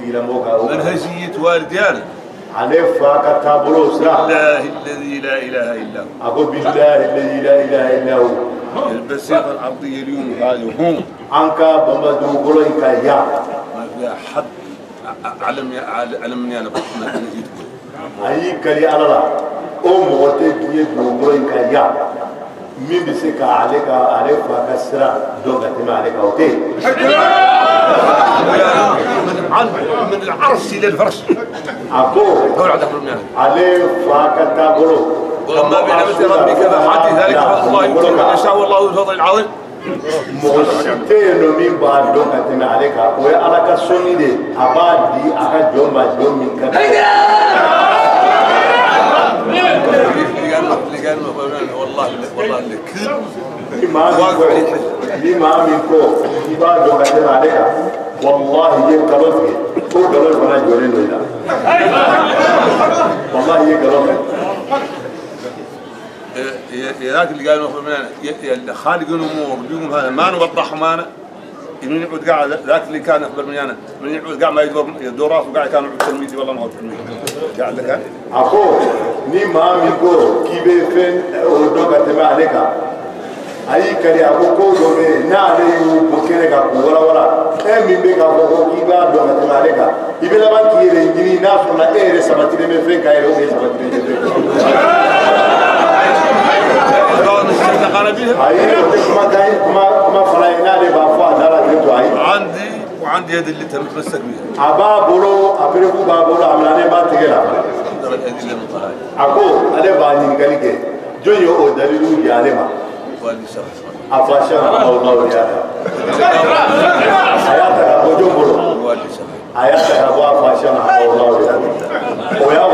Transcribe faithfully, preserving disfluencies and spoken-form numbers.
من هزية والدياني عليه فاك تابلو سرا الله الذي لا إله إلا هو أقول بالله الذي لا إله إلا هو البسيطة الأرضية اليوم هذه هم أنك بمدو قولك يا ما فيها حد علم علمني أنا بطلنا نجيت أي كلي على لا أم وتجي قولك يا مين بيسك عليك عليك فاك سرا دوغة ما عليك أوتي من العرش إلى الفرش أقول عليه فاك تابلو وما بنعمة ربك فحدث ذلك فضل الله يؤتي من يشاء والله ذو الفضل العظيم موسيقى من بعد دوغة ما عليك وعلى كسوني دي أبادي أكاد يوم ما يوم من كذا والله والله لك لما لما منكو بعد دوغة ما عليك والله يكرهك هو كلام فلا يقولين ولا والله يكرهك يا ذاك اللي قالوا مثلا خالق الامور اليوم هذا ما نوضح معنا من يقعد قاعد ذاك اللي كان اخبر مني انا من يقعد قاعد ما يدور يدور راسه قاعد كانوا تلميذي والله ما هو تلميذ قاعد كان اكو ني ما منكو كيبي فين ودوغا تبع عليك ayi kari ako ko do be na ale yu bokere ka ko wala wala e min be ka ko ki ba do na tale ka ibe la ban ki re ngiri na so na e re sabati me fe ka e o be sabati me fe ayi kuma kai kuma kuma fala ina le ba fa dara de to ayi عندي وعندي يد اللي تمسك بيها aba bolo apere ku ba bolo amlane ba tegela ako ale ba ni ngali ke joyo o dalilu ya le ma afashana Allah ya ayata ka bojombolo ayata ka bo afashana Allah ya o ya